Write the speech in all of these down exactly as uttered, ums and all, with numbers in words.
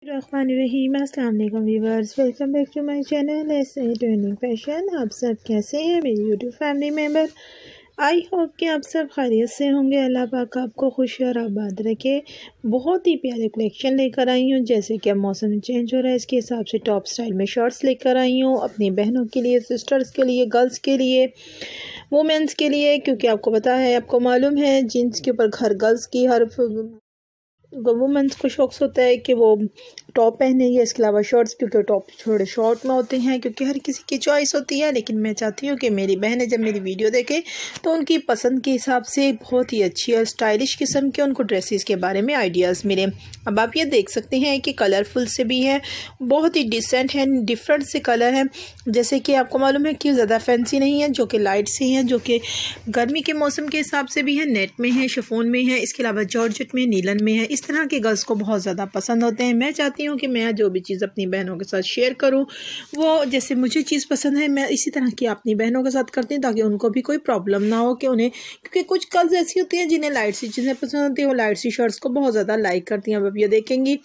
रहीम अस्सलाम वालेकुम viewers, welcome back to my channel ऐसे ट्रेंडिंग फैशन। आप सब कैसे हैं मेरी YouTube family member? I hope कि आप सब खैरियत से होंगे। अल्लाह पाक आपको खुश और आबाद रखे। बहुत ही प्यारे कलेक्शन लेकर आई हूँ। जैसे कि अब मौसम चेंज हो रहा है, इसके हिसाब से टॉप स्टाइल में शर्ट्स लेकर आई हूँ अपनी बहनों के लिए, सिस्टर्स के लिए, गर्ल्स के लिए, वुमेंस के लिए। क्योंकि आपको पता है, आपको मालूम है, जीन्स के ऊपर हर गर्ल्स की, हर वुमेंस को शौक होता है कि वो टॉप पहने या इसके अलावा शॉर्ट्स, क्योंकि टॉप थोड़े शॉर्ट में होते हैं, क्योंकि हर किसी की चॉइस होती है। लेकिन मैं चाहती हूँ कि मेरी बहनें जब मेरी वीडियो देखें तो उनकी पसंद के हिसाब से बहुत ही अच्छी और स्टाइलिश किस्म के उनको ड्रेसेस के बारे में आइडियाज़ मिले। अब आप ये देख सकते हैं कि कलरफुल से भी है, बहुत ही डिसेंट है, डिफरेंट से कलर है। जैसे कि आपको मालूम है कि ज़्यादा फैंसी नहीं है, जो कि लाइट से हैं, जो कि गर्मी के मौसम के हिसाब से भी है, नेट में है, शिफॉन में है, इसके अलावा जॉर्जेट में, नीलन में है। इस तरह के गर्ल्स को बहुत ज़्यादा पसंद होते हैं। मैं चाहती हूँ कि मैं जो भी चीज़ अपनी बहनों के साथ शेयर करूँ, वो जैसे मुझे चीज़ पसंद है मैं इसी तरह की अपनी बहनों के साथ करती हूँ, ताकि उनको भी कोई प्रॉब्लम ना हो कि उन्हें, क्योंकि कुछ गर्ल्स ऐसी होती हैं जिन्हें लाइट सी चीज़ें पसंद होती हैं, वो लाइट सी शर्ट्स को बहुत ज़्यादा लाइक करती हैं। अब आप ये देखेंगी,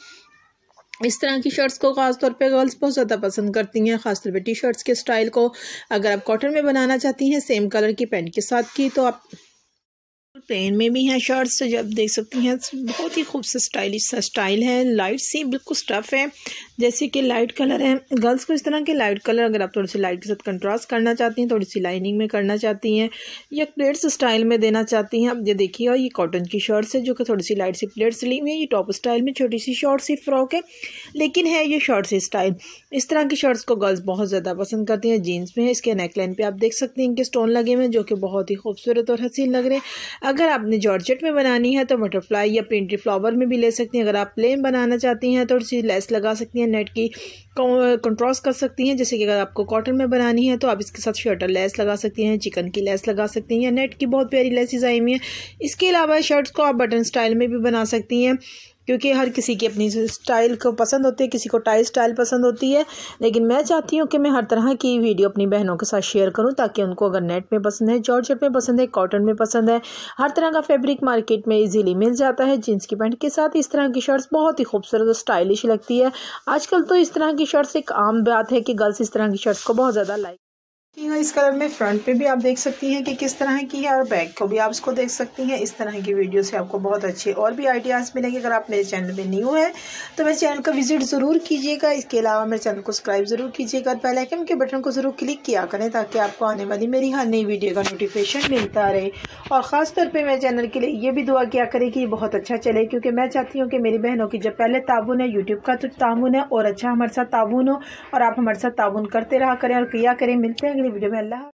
इस तरह की शर्ट्स को ख़ास तौर पे गर्ल्स बहुत ज़्यादा पसंद करती हैं, ख़ास तौर पे टी शर्ट्स के स्टाइल को। अगर आप कॉटन में बनाना चाहती हैं सेम कलर की पैंट के साथ की, तो आप प्लेन में भी हैं शर्ट्स, तो जब देख सकती हैं बहुत ही खूबसूरत स्टाइलिश सा स्टाइल है, लाइट सी बिल्कुल स्टफ़ है। जैसे कि लाइट कलर है, गर्ल्स को इस तरह के लाइट कलर, अगर आप थोड़ी सी लाइट के साथ कंट्रास्ट करना चाहती हैं, थोड़ी सी लाइनिंग में करना चाहती हैं या प्लेट्स स्टाइल में देना चाहती हैं। अब ये देखिए, और ये कॉटन की शर्ट्स है जो कि थोड़ी सी लाइट सी प्लेट्स ली हुई है। ये टॉप स्टाइल में छोटी सी शॉर्ट सी फ्रॉक है, लेकिन है ये शॉर्ट सी स्टाइल। इस तरह की शर्ट्स को गर्ल्स बहुत ज़्यादा पसंद करती हैं। जीन्स में है, इसके नेकलाइन पर आप देख सकती हैं इनके स्टोन लगे हुए हैं, जो कि बहुत ही खूबसूरत और हसीन लग रहे हैं। अगर आपने जॉर्जेट में बनानी है तो बटरफ्लाई या प्रिंटेड फ्लावर में भी ले सकती हैं। अगर आप प्लेन बनाना चाहती हैं तो थोड़ी सी लेस लगा सकती हैं, नेट की कंट्रास्ट कर सकती हैं। जैसे कि अगर आपको कॉटन में बनानी है तो आप इसके साथ शर्टर लेस लगा सकती हैं, चिकन की लेस लगा सकती हैं, या नेट की बहुत प्यारी लेसेस आई हुई हैं। इसके अलावा शर्ट्स को आप बटन स्टाइल में भी बना सकती हैं, क्योंकि हर किसी की अपनी स्टाइल को पसंद होती है, किसी को टाई स्टाइल पसंद होती है। लेकिन मैं चाहती हूँ कि मैं हर तरह की वीडियो अपनी बहनों के साथ शेयर करूँ, ताकि उनको अगर नेट में पसंद है, जॉर्जेट में पसंद है, कॉटन में पसंद है, हर तरह का फैब्रिक मार्केट में इजीली मिल जाता है। जीन्स की पैंट के साथ इस तरह की शर्ट्स बहुत ही खूबसूरत और स्टाइलिश लगती है। आजकल तो इस तरह की शर्ट्स एक आम बात है कि गर्ल्स इस तरह की शर्ट्स को बहुत ज़्यादा लाइक। इस कलर में फ्रंट पे भी आप देख सकती हैं कि किस तरह की है, और बैक को भी आप इसको देख सकती हैं। इस तरह की वीडियो से आपको बहुत अच्छे और भी आइडियाज़ मिलेंगे। अगर आप मेरे चैनल में न्यू है तो मेरे चैनल का विजिट ज़रूर कीजिएगा। इसके अलावा मेरे चैनल को सब्सक्राइब ज़रूर कीजिएगा, बेल आइकन के बटन को ज़रूर क्लिक किया करें, ताकि आपको आने वाली मेरी हर नई वीडियो का नोटिफिकेशन मिलता रहे। और ख़ास तौर पर मेरे चैनल के लिए ये भी दुआ किया करें कि ये बहुत अच्छा चले, क्योंकि मैं चाहती हूँ कि मेरी बहनों की जब पहले ताउन है, यूट्यूब का तो ताउन है, और अच्छा हमारे साथ ताउन हो, और आप हमारे साथ ताउन करते रहा करें और किया करें। मिलते हैं अगली वीडियो में। अल्लाह।